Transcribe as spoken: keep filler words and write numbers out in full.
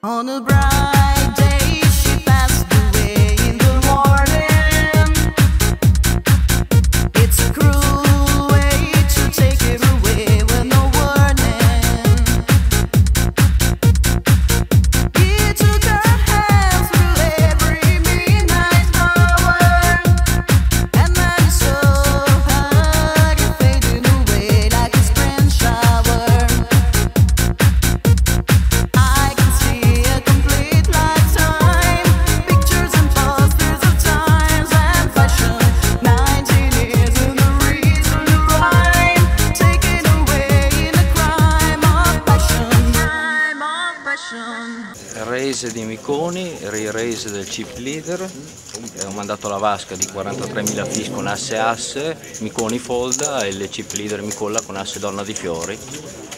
On a bright day she passed away in the morning. It's a cruel way to take it away with no warning. He took her hand through every midnight hour, and then saw her get fading away like a spring shower. I can see a complete lifetime, pictures and posters of times and fashion. Nineteen years and the reason to rhyme, taken away in a crime of passion. Crime of passion. Raise di Miconi, re-raise del chip leader. Ho mandato la vasca di quarantatremila fis con asse asse, Miconi folda e il chip leader mi colla con asse donna di fiori.